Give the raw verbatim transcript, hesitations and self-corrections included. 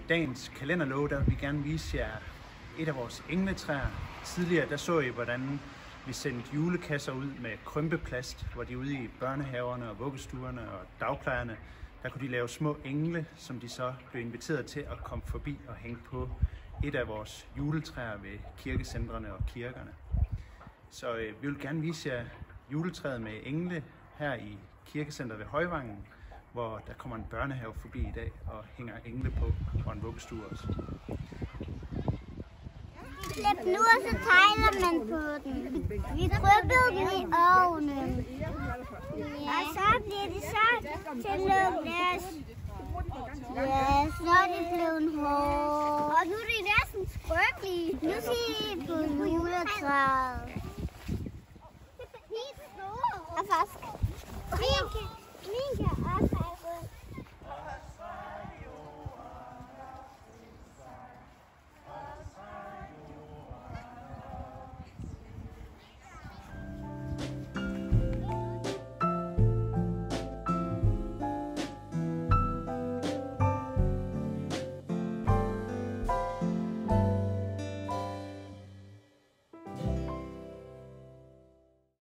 dagens kalenderlåge, der vil vi gerne vise jer et af vores engletræer. Tidligere der så I, hvordan vi sendte julekasser ud med krympeplast, hvor de ude i børnehaverne og vuggestuerne og dagplejerne, der kunne de lave små engle, som de så blev inviteret til at komme forbi og hænge på et af vores juletræer ved kirkecentrene og kirkerne. Så øh, vi vil gerne vise jer juletræet med engle her i kirkecentret ved Højvangen, hvor der kommer en børnehave forbi i dag og hænger engle på, og en vuggestue også. Klip nu, og så tegner man på den. Vi trykkede den i ovnen. Og så bliver det så til lukkes. Ja, så er det blevet hårdt. Og nu er det næsten skrøbeligt. Nu ser vi på juletræet.